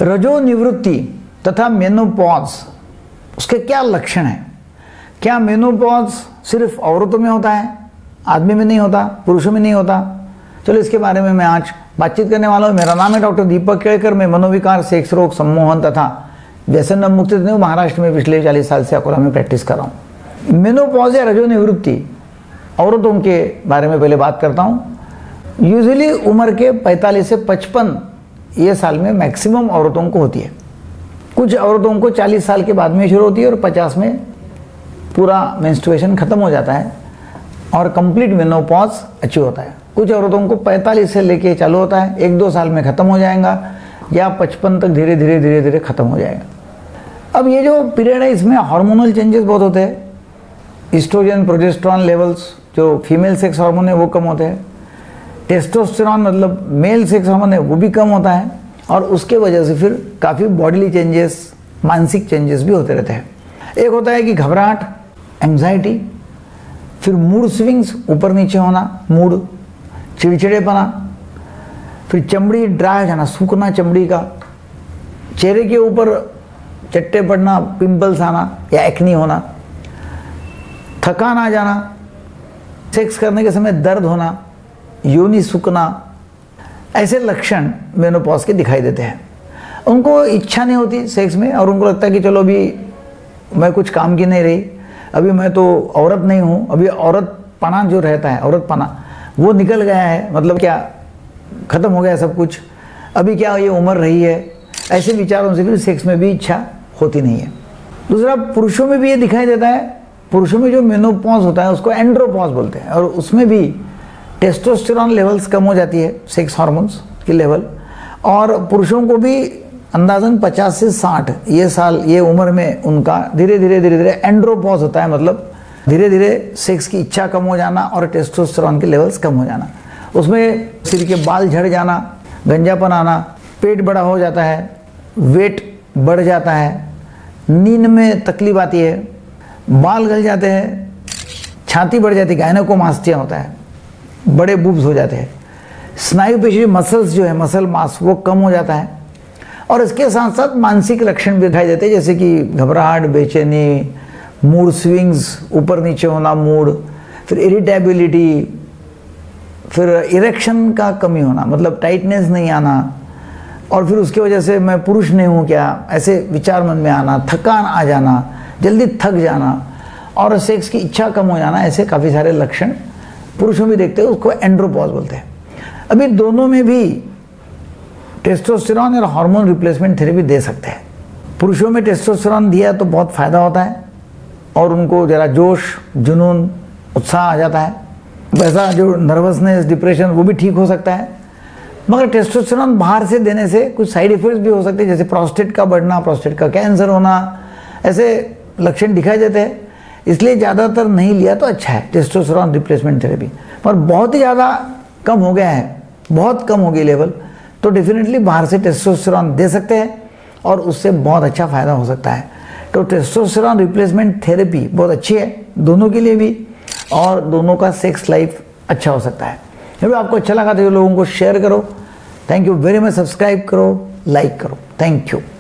रजोनिवृत्ति तथा मेनोपॉज, उसके क्या लक्षण हैं? क्या मेनोपॉज सिर्फ औरतों में होता है, आदमी में नहीं होता, पुरुषों में नहीं होता? चलो इसके बारे में मैं आज बातचीत करने वाला हूँ। मेरा नाम है डॉक्टर दीपक केड़कर। मैं मनोविकार, सेक्स रोग, सम्मोहन तथा व्यसन मुक्त महाराष्ट्र में पिछले 40 साल से अकोला में प्रैक्टिस कर रहा हूँ। मेनोपॉज या रजोनिवृत्ति औरतों के बारे में पहले बात करता हूँ। यूजुअली उम्र के 45 से 55 ये साल में मैक्सिमम औरतों को होती है। कुछ औरतों को 40 साल के बाद में शुरू होती है और 50 में पूरा मेंस्ट्रुएशन खत्म हो जाता है और कंप्लीट मेनोपॉज अचीव होता है। कुछ औरतों को 45 से लेके चालू होता है, 1-2 साल में खत्म हो जाएगा या 55 तक धीरे धीरे खत्म हो जाएगा। अब ये जो पीरियड है इसमें हार्मोनल चेंजेस बहुत होते हैं। ईस्ट्रोजन, प्रोजेस्टेरॉन लेवल्स जो फीमेल सेक्स हार्मोन है वो कम होते हैं। टेस्टोस्टेरॉन मतलब मेल सेक्स हार्मोन है वो भी कम होता है और उसके वजह से फिर काफ़ी बॉडीली चेंजेस, मानसिक चेंजेस भी होते रहते हैं। एक होता है कि घबराहट, एंग्जाइटी, फिर मूड स्विंग्स, ऊपर नीचे होना, मूड, चिड़चिड़ेपना, फिर चमड़ी ड्राई हो जाना, सूखना चमड़ी का, चेहरे के ऊपर चट्टे पड़ना, पिंपल्स आना या एक्नी होना, थकान आ जाना, सेक्स करने के समय दर्द होना, योनि सूखना, ऐसे लक्षण मेनोपॉज के दिखाई देते हैं। उनको इच्छा नहीं होती सेक्स में और उनको लगता है कि चलो अभी मैं कुछ काम की नहीं रही, अभी मैं तो औरत नहीं हूँ, अभी औरतपना जो रहता है, औरतपना वो निकल गया है, मतलब क्या ख़त्म हो गया सब कुछ, अभी क्या ये उम्र रही है। ऐसे विचारों से फिर सेक्स में भी इच्छा होती नहीं है। दूसरा, पुरुषों में भी ये दिखाई देता है। पुरुषों में जो मेनोपॉज होता है उसको एंड्रोपॉज बोलते हैं और उसमें भी टेस्टोस्टेरॉन लेवल्स कम हो जाती है, सेक्स हार्मोन्स की लेवल, और पुरुषों को भी अंदाजन 50 से 60 ये साल, ये उम्र में उनका धीरे धीरे एंड्रोपॉज होता है, मतलब धीरे धीरे सेक्स की इच्छा कम हो जाना और टेस्टोस्टेरॉन के लेवल्स कम हो जाना। उसमें सिर के बाल झड़ जाना, गंजापन आना, पेट बड़ा हो जाता है, वेट बढ़ जाता है, नींद में तकलीफ आती है, बाल गल जाते हैं, छाती बढ़ जाती है, गायनेकोमास्टिया होता है, बड़े बूब्स हो जाते हैं, स्नायु पेशी मसल्स जो है, मसल मास वो कम हो जाता है। और इसके साथ साथ मानसिक लक्षण भी दिखाई देते हैं, जैसे कि घबराहट, बेचैनी, मूड स्विंग्स, ऊपर नीचे होना मूड, फिर इरिटेबिलिटी, फिर इरेक्शन का कमी होना, मतलब टाइटनेस नहीं आना, और फिर उसकी वजह से मैं पुरुष नहीं हूँ क्या, ऐसे विचार मन में आना, थकान आ जाना, जल्दी थक जाना और सेक्स की इच्छा कम हो जाना, ऐसे काफ़ी सारे लक्षण पुरुषों में देखते हैं, उसको एंड्रोपॉज बोलते हैं। अभी दोनों में भी टेस्टोस्टेरॉन और हार्मोन रिप्लेसमेंट थेरेपी दे सकते हैं। पुरुषों में टेस्टोस्टेरॉन दिया तो बहुत फ़ायदा होता है और उनको ज़रा जोश, जुनून, उत्साह आ जाता है, वैसा जो नर्वसनेस, डिप्रेशन वो भी ठीक हो सकता है। मगर टेस्टोस्टेरॉन बाहर से देने से कुछ साइड इफेक्ट्स भी हो सकते हैं, जैसे प्रोस्टेट का बढ़ना, प्रोस्टेट का कैंसर होना, ऐसे लक्षण दिखाई देते हैं। इसलिए ज़्यादातर नहीं लिया तो अच्छा है टेस्टोस्टेरॉन रिप्लेसमेंट थेरेपी। पर बहुत ही ज़्यादा कम हो गया है, बहुत कम हो गई लेवल, तो डेफिनेटली बाहर से टेस्टोस्टेरॉन दे सकते हैं और उससे बहुत अच्छा फ़ायदा हो सकता है। तो टेस्टोस्टेरॉन रिप्लेसमेंट थेरेपी बहुत अच्छी है दोनों के लिए भी और दोनों का सेक्स लाइफ अच्छा हो सकता है। यदि आपको अच्छा लगा तो लोगों को शेयर करो। Thank you very much. Subscribe करो, लाइक करो। Thank you.